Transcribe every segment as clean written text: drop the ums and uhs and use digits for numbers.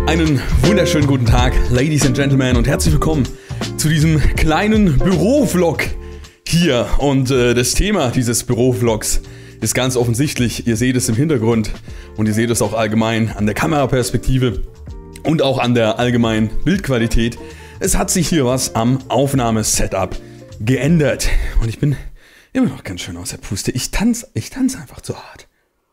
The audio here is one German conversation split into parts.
Einen wunderschönen guten Tag, Ladies and Gentlemen, und herzlich willkommen zu diesem kleinen Bürovlog hier. Und das Thema dieses Bürovlogs ist ganz offensichtlich, ihr seht es im Hintergrund und ihr seht es auch allgemein an der Kameraperspektive und auch an der allgemeinen Bildqualität. Es hat sich hier was am Aufnahmesetup geändert und ich bin immer noch ganz schön aus der Puste. Ich tanze einfach zu hart.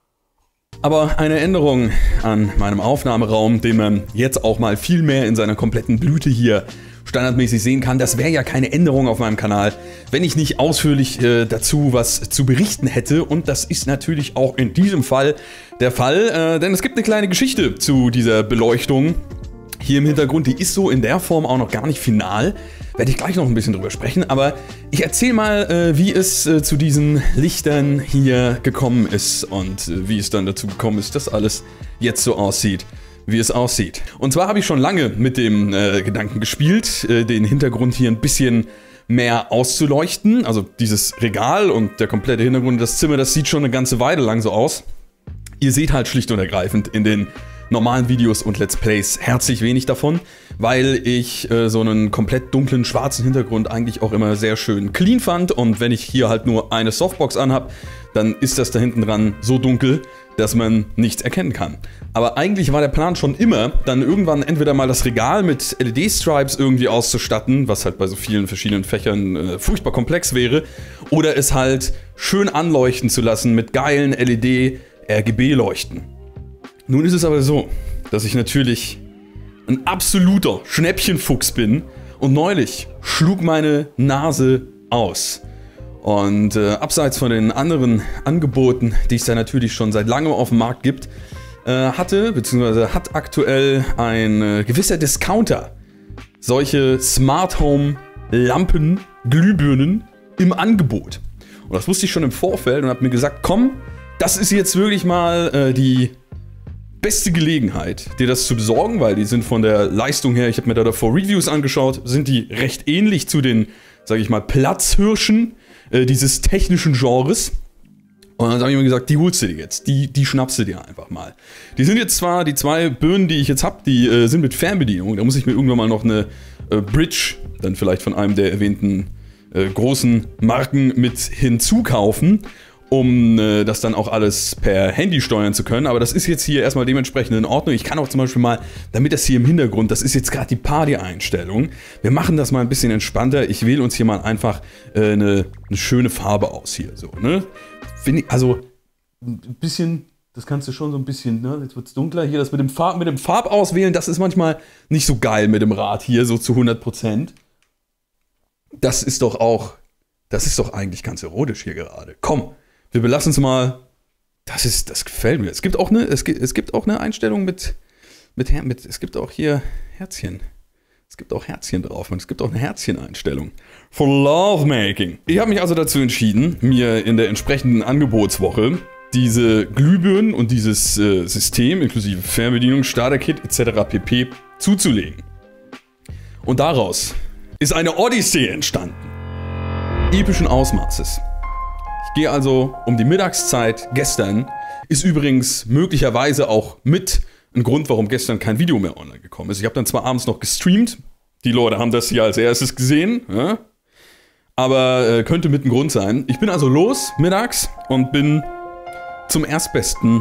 Aber eine Änderung an meinem Aufnahmeraum, den man jetzt auch mal viel mehr in seiner kompletten Blüte hier standardmäßig sehen kann, das wäre ja keine Änderung auf meinem Kanal, wenn ich nicht ausführlich dazu was zu berichten hätte. Und das ist natürlich auch in diesem Fall der Fall, denn es gibt eine kleine Geschichte zu dieser Beleuchtung hier im Hintergrund. Die ist so in der Form auch noch gar nicht final. Werde ich gleich noch ein bisschen drüber sprechen, aber ich erzähle mal, wie es zu diesen Lichtern hier gekommen ist und wie es dann dazu gekommen ist, dass alles jetzt so aussieht, wie es aussieht. Und zwar habe ich schon lange mit dem Gedanken gespielt, den Hintergrund hier ein bisschen mehr auszuleuchten. Also dieses Regal und der komplette Hintergrund, das Zimmer, das sieht schon eine ganze Weile lang so aus. Ihr seht halt schlicht und ergreifend in den normalen Videos und Let's Plays herzlich wenig davon, weil ich so einen komplett dunklen, schwarzen Hintergrund eigentlich auch immer sehr schön clean fand. Und wenn ich hier halt nur eine Softbox anhab, dann ist das da hinten dran so dunkel, dass man nichts erkennen kann. Aber eigentlich war der Plan schon immer, dann irgendwann entweder mal das Regal mit LED-Stripes irgendwie auszustatten, was halt bei so vielen verschiedenen Fächern furchtbar komplex wäre, oder es halt schön anleuchten zu lassen mit geilen LED-RGB-Leuchten. Nun ist es aber so, dass ich natürlich ein absoluter Schnäppchenfuchs bin und neulich schlug meine Nase aus. Und abseits von den anderen Angeboten, die es da natürlich schon seit langem auf dem Markt gibt, hat aktuell ein gewisser Discounter solche Smart Home Lampen, Glühbirnen im Angebot. Und das wusste ich schon im Vorfeld und habe mir gesagt, komm, das ist jetzt wirklich mal die beste Gelegenheit, dir das zu besorgen, weil die sind von der Leistung her, ich habe mir da davor Reviews angeschaut, sind die recht ähnlich zu den, sage ich mal, Platzhirschen dieses technischen Genres. Und dann habe ich mir gesagt, die holst du dir jetzt, die schnappst du dir einfach mal. Die sind jetzt zwar, die zwei Birnen, die ich jetzt habe, die sind mit Fernbedienung, da muss ich mir irgendwann mal noch eine Bridge, dann vielleicht von einem der erwähnten großen Marken mit hinzukaufen, um das dann auch alles per Handy steuern zu können. Aber das ist jetzt hier erstmal dementsprechend in Ordnung. Ich kann auch zum Beispiel mal, damit das hier im Hintergrund, das ist jetzt gerade die Party-Einstellung. Wir machen das mal ein bisschen entspannter. Ich wähle uns hier mal einfach eine schöne Farbe aus hier. So, ne? Also ein bisschen, das kannst du schon so ein bisschen, ne? Jetzt wird es dunkler. Hier das mit dem Farbauswählen, das ist manchmal nicht so geil mit dem Rad hier, so zu 100%. Das ist doch eigentlich ganz erotisch hier gerade. Komm! Wir belassen es mal. Das gefällt mir. Es gibt auch eine Einstellung mit es gibt auch hier Herzchen. Es gibt auch Herzchen drauf und es gibt auch eine Herzchen-Einstellung. For Lovemaking. Ich habe mich also dazu entschieden, mir in der entsprechenden Angebotswoche diese Glühbirnen und dieses System inklusive Fernbedienung, Starter-Kit etc. pp. zuzulegen. Und daraus ist eine Odyssee entstanden. Epischen Ausmaßes. Ich gehe also um die Mittagszeit gestern, ist übrigens möglicherweise auch mit ein Grund, warum gestern kein Video mehr online gekommen ist. Ich habe dann zwar abends noch gestreamt, die Leute haben das hier als erstes gesehen, ja? Aber könnte mit ein Grund sein. Ich bin also los mittags und bin zum Erstbesten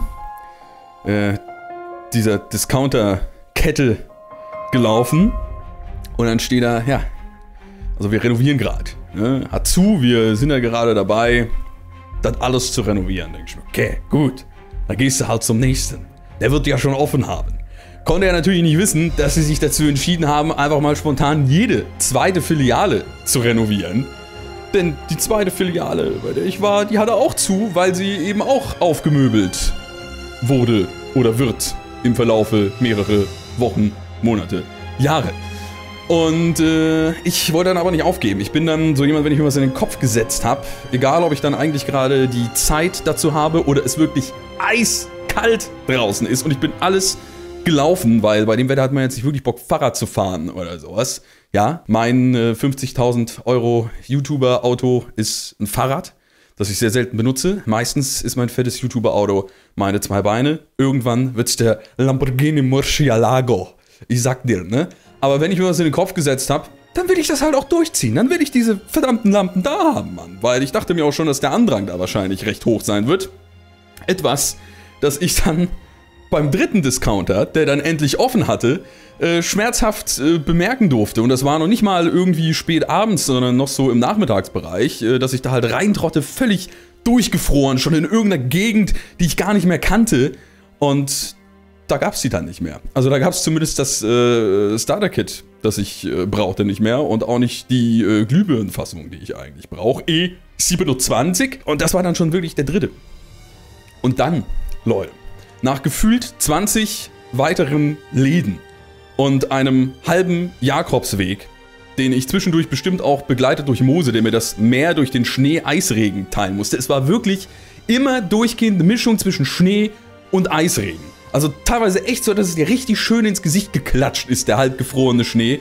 dieser Discounter-Kette gelaufen und dann steht da, ja, also wir renovieren gerade. Ne? Hat zu, wir sind ja gerade dabei, das alles zu renovieren. Denke ich mir, okay, gut, dann gehst du halt zum nächsten. Der wird ja schon offen haben. Konnte er natürlich nicht wissen, dass sie sich dazu entschieden haben, einfach mal spontan jede zweite Filiale zu renovieren. Denn die zweite Filiale, bei der ich war, die hatte auch zu, weil sie eben auch aufgemöbelt wurde oder wird im Verlaufe mehrere Wochen, Monate, Jahre. Und ich wollte dann aber nicht aufgeben. Ich bin dann so jemand, wenn ich mir was in den Kopf gesetzt habe, egal ob ich dann eigentlich gerade die Zeit dazu habe oder es wirklich eiskalt draußen ist und ich bin alles gelaufen, weil bei dem Wetter hat man jetzt nicht wirklich Bock, Fahrrad zu fahren oder sowas. Ja, mein 50.000 Euro YouTuber-Auto ist ein Fahrrad, das ich sehr selten benutze. Meistens ist mein fettes YouTuber-Auto meine zwei Beine. Irgendwann wird es der Lamborghini Murcielago. Ich sag dir, ne? Aber wenn ich mir was in den Kopf gesetzt habe, dann will ich das halt auch durchziehen. Dann will ich diese verdammten Lampen da haben, Mann. Weil ich dachte mir auch schon, dass der Andrang da wahrscheinlich recht hoch sein wird. Etwas, das ich dann beim dritten Discounter, der dann endlich offen hatte, schmerzhaft bemerken durfte. Und das war noch nicht mal irgendwie spät abends, sondern noch so im Nachmittagsbereich, dass ich da halt reintrotte, völlig durchgefroren, schon in irgendeiner Gegend, die ich gar nicht mehr kannte. Und da gab es die dann nicht mehr. Also da gab es zumindest das Starter-Kit, das ich brauchte, nicht mehr. Und auch nicht die Glühbirnenfassung, die ich eigentlich brauche. E27. Und das war dann schon wirklich der dritte. Und dann, Leute, nach gefühlt 20 weiteren Läden und einem halben Jakobsweg, den ich zwischendurch bestimmt auch begleitet durch Mose, der mir das Meer durch den Schnee-Eisregen teilen musste. Es war wirklich immer durchgehende Mischung zwischen Schnee und Eisregen. Also teilweise echt so, dass es dir richtig schön ins Gesicht geklatscht ist, der halbgefrorene Schnee.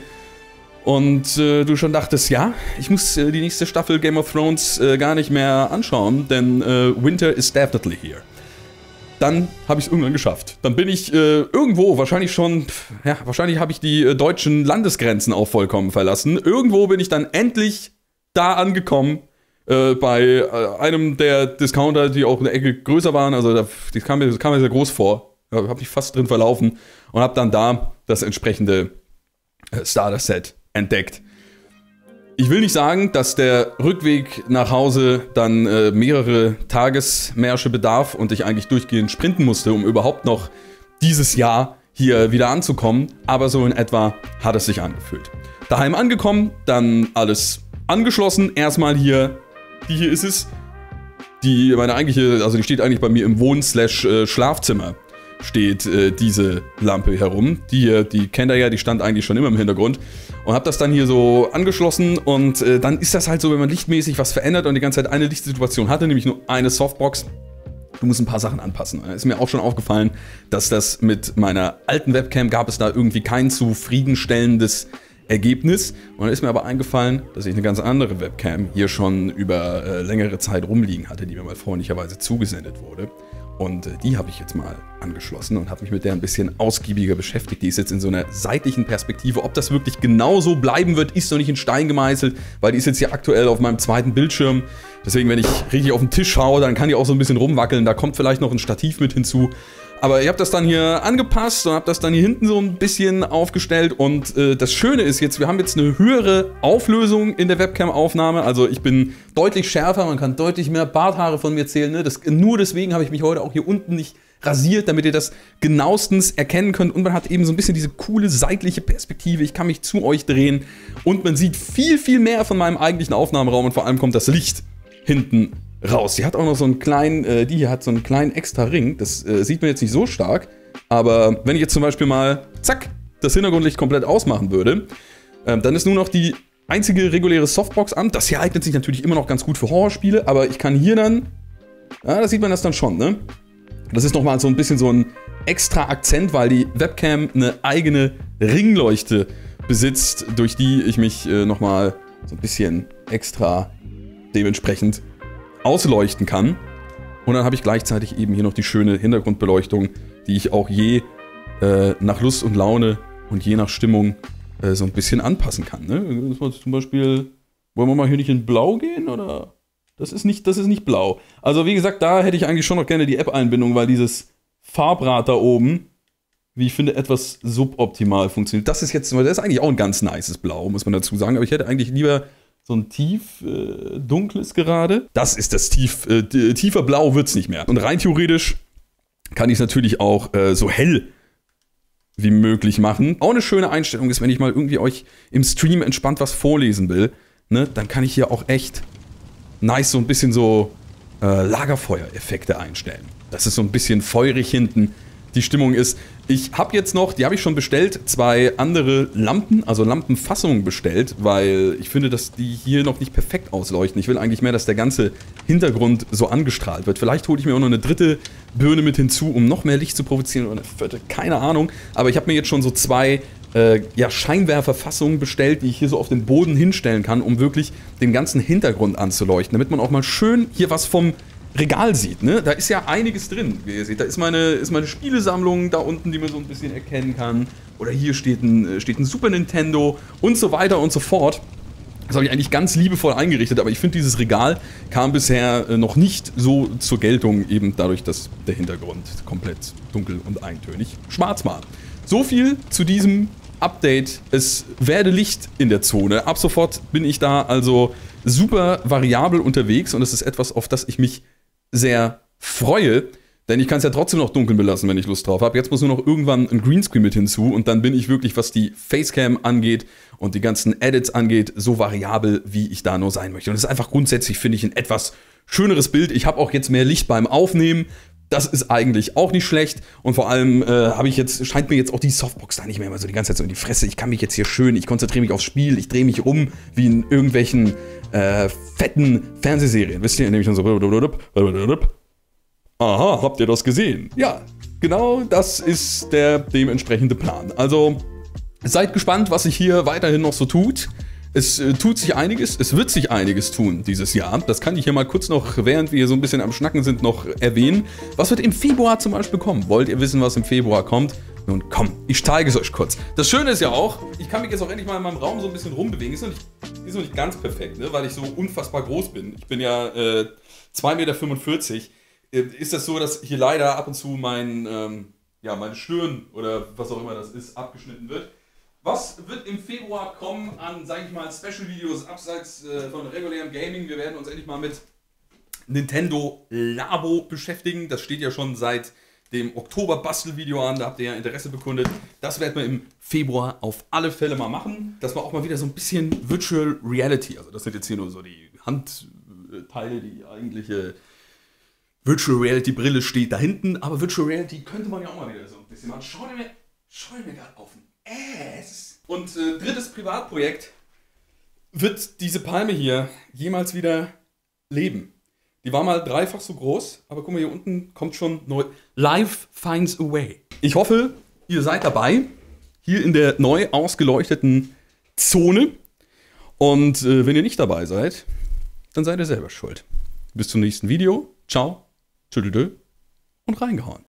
Und du schon dachtest, ja, ich muss die nächste Staffel Game of Thrones gar nicht mehr anschauen, denn Winter is definitely here. Dann habe ich es irgendwann geschafft. Dann bin ich irgendwo, wahrscheinlich schon, ja, wahrscheinlich habe ich die deutschen Landesgrenzen auch vollkommen verlassen. Irgendwo bin ich dann endlich da angekommen, bei einem der Discounter, die auch eine Ecke größer waren. Also das kam mir sehr groß vor. Da habe ich fast drin verlaufen und habe dann da das entsprechende Starter-Set entdeckt. Ich will nicht sagen, dass der Rückweg nach Hause dann mehrere Tagesmärsche bedarf und ich eigentlich durchgehend sprinten musste, um überhaupt noch dieses Jahr hier wieder anzukommen. Aber so in etwa hat es sich angefühlt. Daheim angekommen, dann alles angeschlossen. Erstmal hier, die hier ist es. Die steht eigentlich bei mir im Wohn/Schlafzimmer. Steht diese Lampe herum. Die hier, die kennt ihr ja, die stand eigentlich schon immer im Hintergrund. Und habe das dann hier so angeschlossen und dann ist das halt so, wenn man lichtmäßig was verändert und die ganze Zeit eine Lichtsituation hatte, nämlich nur eine Softbox. Du musst ein paar Sachen anpassen. Ist mir auch schon aufgefallen, dass das mit meiner alten Webcam gab es da irgendwie kein zufriedenstellendes Ergebnis. Und dann ist mir aber eingefallen, dass ich eine ganz andere Webcam hier schon über längere Zeit rumliegen hatte, die mir mal freundlicherweise zugesendet wurde. Und die habe ich jetzt mal angeschlossen und habe mich mit der ein bisschen ausgiebiger beschäftigt. Die ist jetzt in so einer seitlichen Perspektive. Ob das wirklich genau so bleiben wird, ist noch nicht in Stein gemeißelt, weil die ist jetzt hier aktuell auf meinem zweiten Bildschirm. Deswegen, wenn ich richtig auf den Tisch schaue, dann kann die auch so ein bisschen rumwackeln. Da kommt vielleicht noch ein Stativ mit hinzu. Aber ich habe das dann hier angepasst und habe das dann hier hinten so ein bisschen aufgestellt. Und das Schöne ist jetzt, wir haben jetzt eine höhere Auflösung in der Webcam-Aufnahme. Also ich bin deutlich schärfer, man kann deutlich mehr Barthaare von mir zählen. Ne? Nur deswegen habe ich mich heute auch hier unten nicht rasiert, damit ihr das genauestens erkennen könnt. Und man hat eben so ein bisschen diese coole seitliche Perspektive. Ich kann mich zu euch drehen und man sieht viel, viel mehr von meinem eigentlichen Aufnahmeraum. Und vor allem kommt das Licht hinten raus. Die hat auch noch so einen kleinen, die hier hat so einen kleinen extra Ring. Das sieht man jetzt nicht so stark. Aber wenn ich jetzt zum Beispiel mal, zack, das Hintergrundlicht komplett ausmachen würde, dann ist nur noch die einzige reguläre Softbox an. Das hier eignet sich natürlich immer noch ganz gut für Horrorspiele, aber ich kann hier dann, ja, da sieht man das dann schon, ne? Das ist nochmal so ein bisschen so ein extra Akzent, weil die Webcam eine eigene Ringleuchte besitzt, durch die ich mich nochmal so ein bisschen extra dementsprechend ausleuchten kann. Und dann habe ich gleichzeitig eben hier noch die schöne Hintergrundbeleuchtung, die ich auch je nach Lust und Laune und je nach Stimmung so ein bisschen anpassen kann. Ne? Zum Beispiel, wollen wir mal hier nicht in Blau gehen, oder? Das ist nicht blau. Also wie gesagt, da hätte ich eigentlich schon noch gerne die App-Einbindung, weil dieses Farbrad da oben, wie ich finde, etwas suboptimal funktioniert. Das ist eigentlich auch ein ganz nices Blau, muss man dazu sagen. Aber ich hätte eigentlich lieber so ein dunkles gerade. Das ist das tiefer Blau wird's nicht mehr. Und rein theoretisch kann ich es natürlich auch so hell wie möglich machen. Auch eine schöne Einstellung ist, wenn ich mal irgendwie euch im Stream entspannt was vorlesen will, ne, dann kann ich hier auch echt nice so ein bisschen so Lagerfeuereffekte einstellen. Das ist so ein bisschen feurig hinten. Die Stimmung ist, ich habe jetzt noch, die habe ich schon bestellt, 2 andere Lampen, also Lampenfassungen bestellt, weil ich finde, dass die hier noch nicht perfekt ausleuchten. Ich will eigentlich mehr, dass der ganze Hintergrund so angestrahlt wird. Vielleicht hole ich mir auch noch eine dritte Birne mit hinzu, um noch mehr Licht zu provozieren, oder eine vierte, keine Ahnung. Aber ich habe mir jetzt schon so 2 Scheinwerferfassungen bestellt, die ich hier so auf den Boden hinstellen kann, um wirklich den ganzen Hintergrund anzuleuchten, damit man auch mal schön hier was vom Regal sieht, ne, da ist ja einiges drin, wie ihr seht. Da ist meine Spielesammlung da unten, die man so ein bisschen erkennen kann. Oder hier steht ein Super Nintendo und so weiter und so fort. Das habe ich eigentlich ganz liebevoll eingerichtet, aber ich finde, dieses Regal kam bisher noch nicht so zur Geltung, eben dadurch, dass der Hintergrund komplett dunkel und eintönig schwarz war. So viel zu diesem Update. Es werde Licht in der Zone. Ab sofort bin ich da also super variabel unterwegs und es ist etwas, auf das ich mich sehr freue. Denn ich kann es ja trotzdem noch dunkel belassen, wenn ich Lust drauf habe. Jetzt muss nur noch irgendwann ein Greenscreen mit hinzu und dann bin ich wirklich, was die Facecam angeht und die ganzen Edits angeht, so variabel, wie ich da nur sein möchte. Und es ist einfach grundsätzlich, finde ich, ein etwas schöneres Bild. Ich habe auch jetzt mehr Licht beim Aufnehmen. Das ist eigentlich auch nicht schlecht. Und vor allem scheint mir jetzt auch die Softbox da nicht mehr immer so die ganze Zeit so in die Fresse. Ich kann mich jetzt hier schön, ich konzentriere mich aufs Spiel, ich drehe mich um, wie in irgendwelchen fetten Fernsehserien. Wisst ihr, nämlich dann so. Aha, habt ihr das gesehen? Ja, genau das ist der dementsprechende Plan. Also seid gespannt, was sich hier weiterhin noch so tut. Es tut sich einiges, es wird sich einiges tun dieses Jahr. Das kann ich hier mal kurz noch, während wir hier so ein bisschen am Schnacken sind, noch erwähnen. Was wird im Februar zum Beispiel kommen? Wollt ihr wissen, was im Februar kommt? Nun komm, ich zeige es euch kurz. Das Schöne ist ja auch, ich kann mich jetzt auch endlich mal in meinem Raum so ein bisschen rumbewegen. Ist noch nicht ganz perfekt, ne? Weil ich so unfassbar groß bin. Ich bin ja 2,45 Meter. Ist das so, dass hier leider ab und zu meine Stirn oder was auch immer das ist, abgeschnitten wird. Was wird im Februar kommen an, sage ich mal, Special-Videos abseits von regulärem Gaming? Wir werden uns endlich mal mit Nintendo Labo beschäftigen. Das steht ja schon seit dem Oktober-Bastel-Video an, da habt ihr ja Interesse bekundet. Das werden wir im Februar auf alle Fälle mal machen. Das war auch mal wieder so ein bisschen Virtual Reality. Also das sind jetzt hier nur so die Handteile, die eigentliche Virtual Reality Brille steht da hinten. Aber Virtual Reality könnte man ja auch mal wieder so ein bisschen machen. Schau dir mir gerade auf den Ass. Und drittes Privatprojekt. Wird diese Palme hier jemals wieder leben? Die war mal dreifach so groß, aber guck mal, hier unten kommt schon neu. Life finds a way. Ich hoffe, ihr seid dabei, hier in der neu ausgeleuchteten Zone. Und wenn ihr nicht dabei seid, dann seid ihr selber schuld. Bis zum nächsten Video. Ciao, tschüdelö und reingehauen.